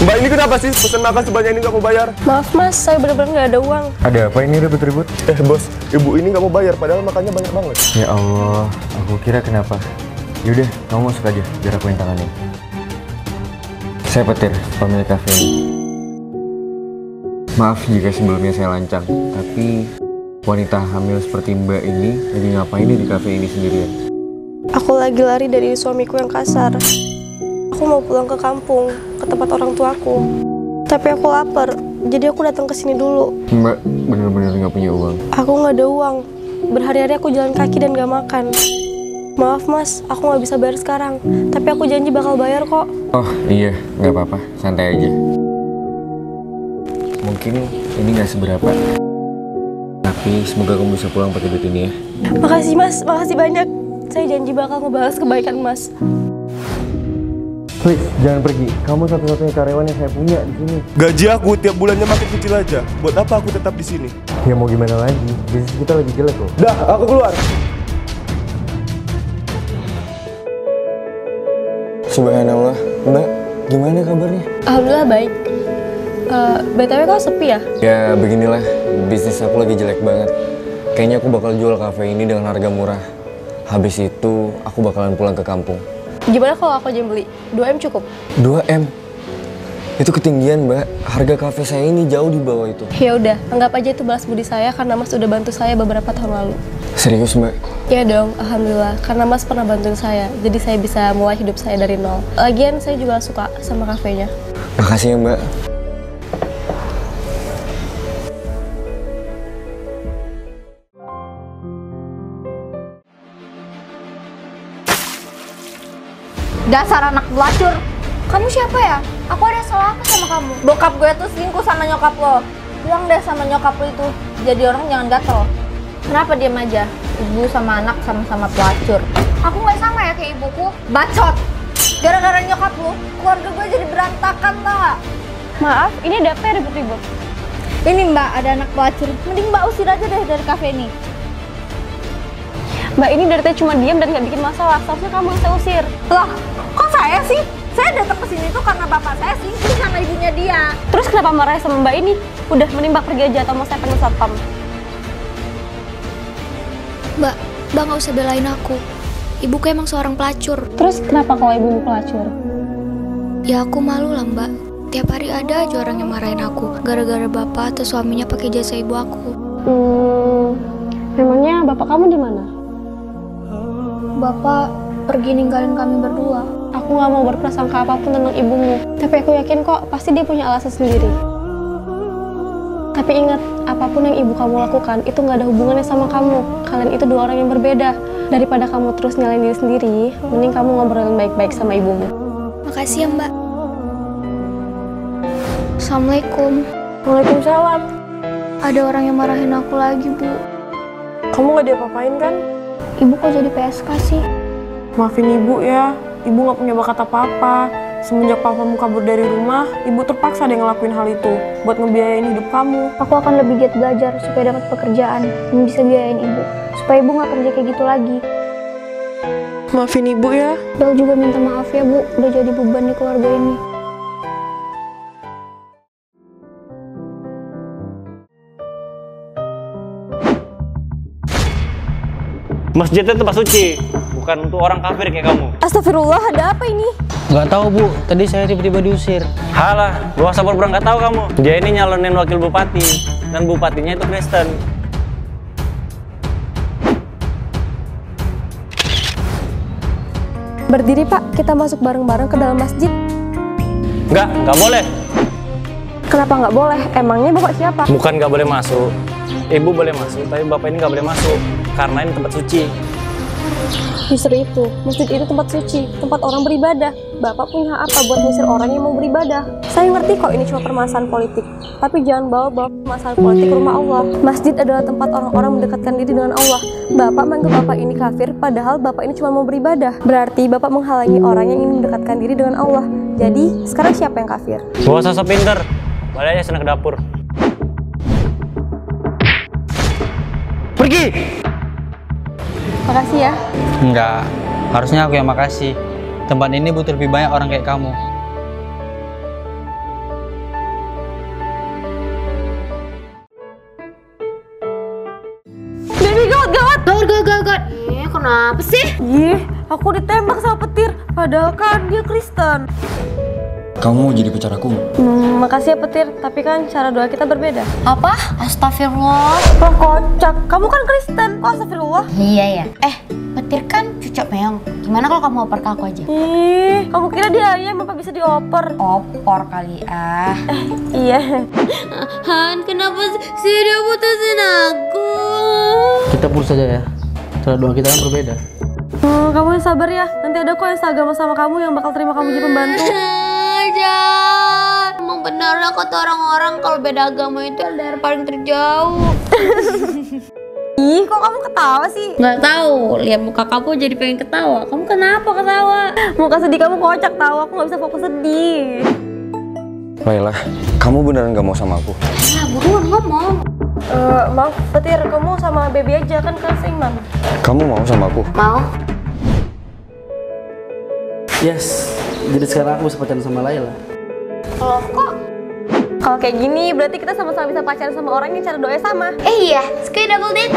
Mbak ini kenapa sih pesan makan sebanyak ini nggak mau bayar? Maaf mas, saya benar-benar nggak ada uang. Ada apa ini ribut-ribut? Bos, ibu ini nggak mau bayar padahal makannya banyak banget. Ya Allah, aku kira kenapa. Yaudah, kamu masuk aja biar aku yang tanganin. Saya Petir, pemilik kafe ini. Maaf jika sebelumnya saya lancang, tapi wanita hamil seperti Mbak ini lagi ngapain di kafe ini sendirian? Aku lagi lari dari suamiku yang kasar. Aku mau pulang ke kampung, ke tempat orang tuaku. Tapi aku lapar, jadi aku datang ke sini dulu. Mbak bener-bener nggak punya uang? Aku nggak ada uang. Berhari-hari aku jalan kaki dan gak makan. Maaf mas, aku nggak bisa bayar sekarang. Tapi aku janji bakal bayar kok. Oh iya, nggak apa-apa, santai aja. Mungkin ini nggak seberapa, tapi semoga kamu bisa pulang pakai duit ini ya. Makasih mas, makasih banyak. Saya janji bakal ngebalas kebaikan mas. Please, jangan pergi. Kamu satu-satunya karyawan yang saya punya di sini. Gaji aku tiap bulannya makin kecil aja. Buat apa aku tetap di sini? Ya mau gimana lagi? Bisnis kita lagi jelek loh. Dah, aku keluar. Subhanallah, Mbak, gimana kabarnya? Alhamdulillah baik. BTW kok sepi ya? Ya beginilah, bisnis aku lagi jelek banget. Kayaknya aku bakal jual kafe ini dengan harga murah. Habis itu, aku bakalan pulang ke kampung. Gimana kalau aku aja yang beli? 2M cukup? 2M? Itu ketinggian, Mbak. Harga kafe saya ini jauh di bawah itu. Ya udah, anggap aja itu balas budi saya karena Mas udah bantu saya beberapa tahun lalu. Serius, Mbak? Iya dong, alhamdulillah. Karena Mas pernah bantuin saya, jadi saya bisa mulai hidup saya dari nol. Lagian saya juga suka sama kafenya. Makasih ya, Mbak. Dasar anak pelacur. Kamu siapa ya? Aku ada salah apa sama kamu? Bokap gue tuh selingkuh sama nyokap lo. Bilang deh sama nyokap lo itu, jadi orang jangan gatel. Kenapa diam aja? Ibu sama anak sama-sama pelacur. Aku nggak sama ya kayak ibuku. Bacot. Gara-gara nyokap lo, keluarga gue jadi berantakan tau gak? Maaf, ini ada apa ya ribut-ribut? Ini mbak, ada anak pelacur. Mending mbak usir aja deh dari kafe ini. Mbak ini dari tadi cuma diam dan nggak bikin masalah. Seharusnya kamu yang saya usir. Loh, kok saya sih? Saya datang ke sini tuh karena bapak saya selingkuh sama ibunya dia. Terus kenapa marah sama Mbak ini? Udah menimbak pergi aja atau mau saya panggil satpam? Mbak nggak usah belain aku. Ibuku emang seorang pelacur. Terus kenapa kalau ibumu pelacur? Ya aku malu lah Mbak. Tiap hari ada aja orang yang marahin aku gara-gara bapak atau suaminya pakai jasa ibu aku. Memangnya bapak kamu di mana? Bapak pergi ninggalin kami berdua. Aku nggak mau berprasangka apapun tentang ibumu. Tapi aku yakin kok pasti dia punya alasan sendiri. Tapi ingat, apapun yang ibu kamu lakukan itu nggak ada hubungannya sama kamu. Kalian itu dua orang yang berbeda. Daripada kamu terus nyalain diri sendiri, mending kamu ngobrolin baik-baik sama ibumu. Makasih ya Mbak. Assalamualaikum. Waalaikumsalam. Ada orang yang marahin aku lagi Bu. Kamu nggak diapa-apain kan? Ibu kok jadi PSK sih? Maafin ibu ya, ibu nggak punya bakat apa-apa. Semenjak papamu kabur dari rumah, ibu terpaksa deh ngelakuin hal itu buat ngebiayain hidup kamu. Aku akan lebih giat belajar supaya dapat pekerjaan yang bisa biayain ibu. Supaya ibu nggak kerja kayak gitu lagi. Maafin ibu ya. Bel juga minta maaf ya Bu, udah jadi beban di keluarga ini. Masjid itu tempat suci, bukan untuk orang kafir kayak kamu. Astagfirullah, ada apa ini? Nggak tahu Bu, tadi saya tiba-tiba diusir. Halah, luas pura-pura nggak tahu kamu. Dia ini nyalonin wakil bupati, dan bupatinya itu Kristen. Berdiri Pak, kita masuk bareng-bareng ke dalam masjid. Nggak boleh. Kenapa nggak boleh? Emangnya Bapak siapa? Bukan nggak boleh masuk. Ibu boleh masuk, tapi bapak ini nggak boleh masuk. Karena ini tempat suci. Justru itu, masjid itu tempat suci, tempat orang beribadah. Bapak punya hak apa buat ngusir orang yang mau beribadah? Saya ngerti kok ini cuma permasalahan politik, tapi jangan bawa permasalahan politik ke rumah Allah. Masjid adalah tempat orang-orang mendekatkan diri dengan Allah. Bapak menganggap Bapak ini kafir, padahal Bapak ini cuma mau beribadah. Berarti Bapak menghalangi orang yang ingin mendekatkan diri dengan Allah. Jadi, sekarang siapa yang kafir? Gak usah sok pinter, balik aja sana ke dapur. Pergi! Makasih ya. Enggak, harusnya aku yang makasih. Tempat ini butuh lebih banyak orang kayak kamu. kenapa sih? Ih, aku ditembak sama petir, padahal kan dia Kristen. Kamu mau jadi pacar aku? Makasih ya petir, tapi kan cara doa kita berbeda. Apa? Astagfirullah. Kok kocak, kamu kan Kristen, kok astagfirullah? Iya ya. Petir kan cucok meong. Gimana kalau kamu oper ke aku aja? Ih, kamu kira dia ayam apa bisa dioper? Opor kali ah. Iya. Han, kenapa sih dia putusin aku? Kita putus saja ya. Cara doa kita kan berbeda. Kamu yang sabar ya, nanti ada kok yang seagama sama kamu yang bakal terima kamu jadi pembantu. Jangan. Emang benar lah kata orang-orang kalau beda agama itu LDR paling terjauh. Ih, kok kamu ketawa sih? Nggak tahu, lihat muka kamu jadi pengen ketawa. Kamu kenapa ketawa? Muka sedih kamu kocak tahu, aku nggak bisa fokus sedih. Laila, kamu beneran gak mau sama aku? Nah, buruan ngomong. Maaf, petir, kamu sama baby aja kan kan seiman. Kamu mau sama aku? Mau? Yes, jadi sekarang aku bisa pacaran sama Laila. Loh kok? Kalau kayak gini berarti kita sama-sama bisa pacaran sama orang yang cara doanya sama. Iya, sekali double date.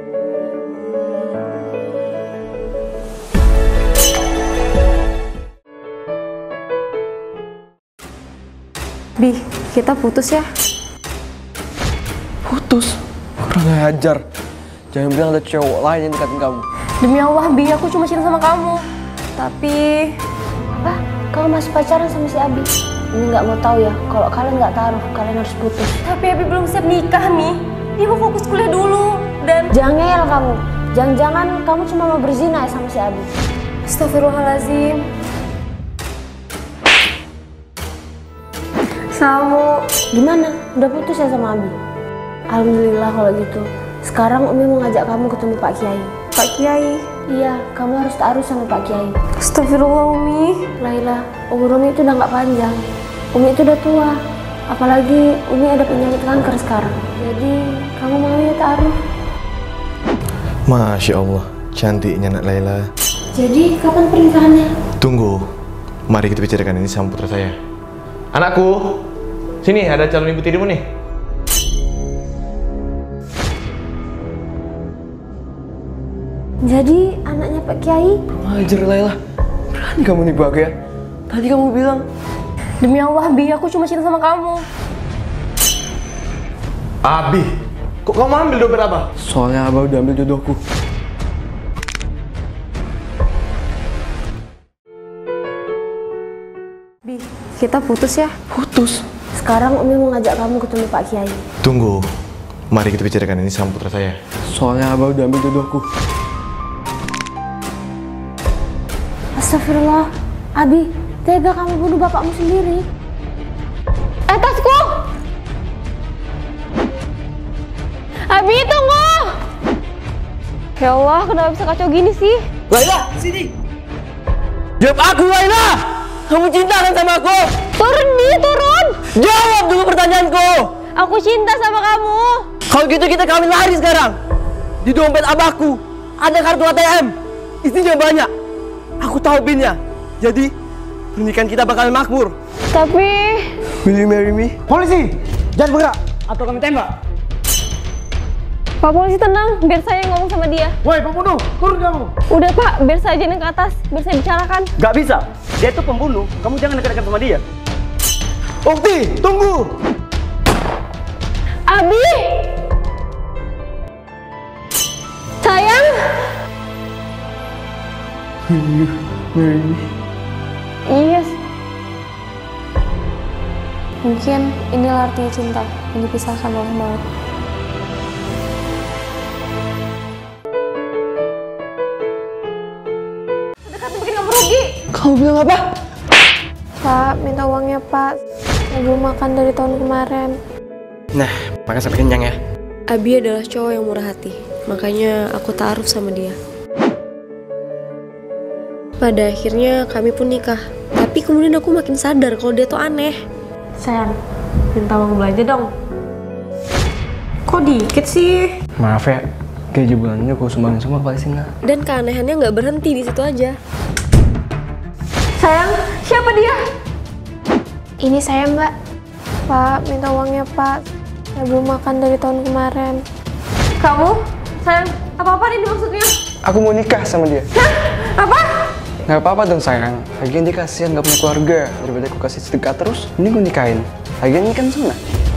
Bi, kita putus ya? Putus? Kurang ajar. Jangan bilang ada cowok lain yang deketin kamu. Demi Allah, Bi, aku cuma cinta sama kamu. Tapi... Apa? Kamu masih pacaran sama si Abi? Ini nggak mau tahu ya, kalau kalian nggak taruh, kalian harus putus. Tapi Abi belum siap nikah nih. Dia mau fokus kuliah dulu. Dan... Jangan ngeyel kamu. Jangan-jangan kamu cuma mau berzina ya sama si Abi. Astagfirullahaladzim. Samu. Gimana? Udah putus ya sama Abi? Alhamdulillah kalau gitu. Sekarang Umi mau ngajak kamu ketemu Pak Kiai. Pak Kiai. Iya, kamu harus taruh sama Pak Kiai. Astagfirullah, Umi. Laila, umur Umi itu udah nggak panjang. Umi itu udah tua. Apalagi Umi ada penyakit kanker sekarang. Jadi, kamu mau ya taruh? Masya Allah, cantiknya nak Laila. Jadi, kapan pernikahannya? Tunggu, mari kita bicarakan ini sama putra saya. Anakku, sini ada calon ibu tirimu nih. Jadi, anaknya Pak Kiai? Wajar Laila, berani kamu nipu aku ya? Tadi kamu bilang. Demi Allah, Bi, aku cuma cinta sama kamu. Abi, kok kamu ambil dompet Abah? Soalnya Abah udah ambil jodohku. Bi, kita putus ya? Putus? Sekarang Umi mau ngajak kamu ketemu Pak Kiai. Tunggu, mari kita bicarakan ini sama putra saya. Soalnya Abah udah ambil jodohku. Astagfirullah, Abi, tega kamu bunuh bapakmu sendiri. Tasku! Abi, tunggu! Ya Allah, kenapa bisa kacau gini sih? Laila, sini! Jawab aku, Laila! Kamu cinta kan sama aku? Turun, Bi, turun! Jawab dulu pertanyaanku! Aku cinta sama kamu! Kalau gitu kita kawin lari sekarang. Di dompet abahku ada kartu ATM. Isinya banyak. Aku tahu pinnya. Jadi pernikahan kita bakal makmur. Tapi... Will you marry me? Polisi, jangan bergerak atau kami tembak. Pak polisi tenang, biar saya yang ngomong sama dia. Woi pembunuh, turun kamu. Udah Pak, biar saya aja yang ke atas, biar saya bicarakan. Gak bisa, dia itu pembunuh. Kamu jangan dekat-dekat sama dia. Ukti, tunggu! Abi! Sayang! Yes. Mungkin inilah artinya cinta yang dipisahkan oleh maut. Dekat bikin kamu rugi. Kamu bilang apa? Pak, minta uangnya Pak. Saya belum makan dari tahun kemarin. Nah, makan sampai kenyang ya. Abi adalah cowok yang murah hati, makanya aku taruh sama dia. Pada akhirnya kami pun nikah. Tapi kemudian aku makin sadar kalau dia tuh aneh. Sayang, minta uang belanja dong. Kok dikit sih? Maaf ya, gaji bulannya aku sumbangin semua ke Palestina. Dan keanehannya nggak berhenti di situ aja. Sayang, siapa dia? Ini saya Mbak. Pak, minta uangnya Pak. Saya belum makan dari tahun kemarin. Kamu? Sayang, apa-apa ini maksudnya? Aku mau nikah sama dia. Hah? Apa? Nggak apa-apa dong sayang. Lagian dia kasihan nggak punya keluarga. Daripada aku kasih sedekah terus, ini gue nikahin. Lagian ini kan sunnah.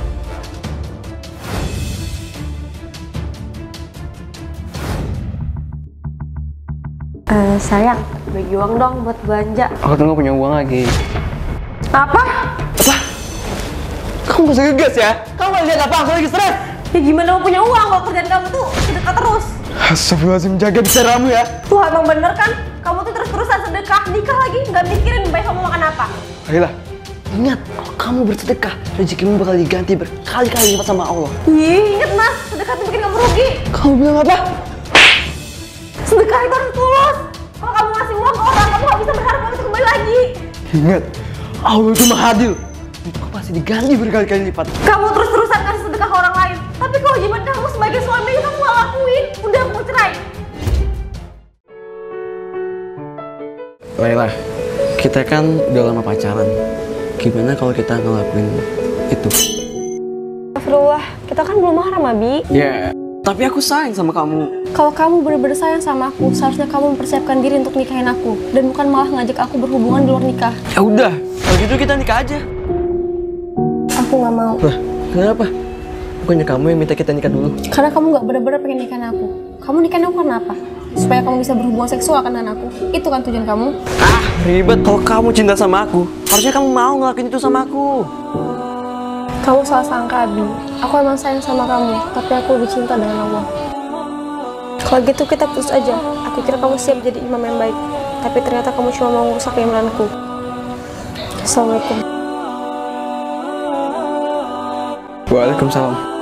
Sayang, bagi uang dong buat belanja. Aku tuh nggak punya uang lagi. Apa? Kamu gak usah ngegas ya? Kamu gak lihat apa? Aku lagi stres. Ya gimana mau punya uang kalau kerjaan kamu tuh sedekah terus? Astagfirullahaladzim, jaga bicaramu ya. Tuh emang bener kan? Kamu tuh terus-terusan sedekah, nikah lagi, nggak mikirin baik kamu makan apa. Ayolah, ingat kalau kamu bersedekah, rezekimu bakal diganti berkali-kali lipat sama Allah. Ih, inget mas, sedekah tuh bikin kamu rugi. Kamu bilang apa? Sedekah itu harus tulus. Kalau kamu ngasih uang ke orang, kamu gak bisa berharap kamu itu kembali lagi. Ingat, Allah itu maha adil. Itu pasti diganti berkali-kali lipat. Kamu terus-terusan kasih sedekah ke orang lain, tapi kewajiban kamu sebagai suami kamu gak lakuin. Udah aku cerai. Laila, kita kan udah lama pacaran. Gimana kalau kita ngelakuin itu? Astagfirullah, kita kan belum mahram, Abi. Ya, tapi aku sayang sama kamu. Kalau kamu bener-bener sayang sama aku, seharusnya kamu mempersiapkan diri untuk nikahin aku. Dan bukan malah ngajak aku berhubungan di luar nikah. Ya udah, kalau gitu kita nikah aja. Aku gak mau. Lah, kenapa? Bukannya kamu yang minta kita nikah dulu? Karena kamu gak bener-bener pengen nikahin aku. Kamu nikahin aku karena apa? Supaya kamu bisa berhubungan seksual kan dengan aku. Itu kan tujuan kamu. Ah, ribet. Kalau kamu cinta sama aku, harusnya kamu mau ngelakuin itu sama aku. Kamu salah sangka, Abi. Aku emang sayang sama kamu, tapi aku lebih cinta dengan Allah. Kalau gitu kita putus aja. Aku kira kamu siap jadi imam yang baik, tapi ternyata kamu cuma mau merusak keimananku. Assalamualaikum. Waalaikumsalam.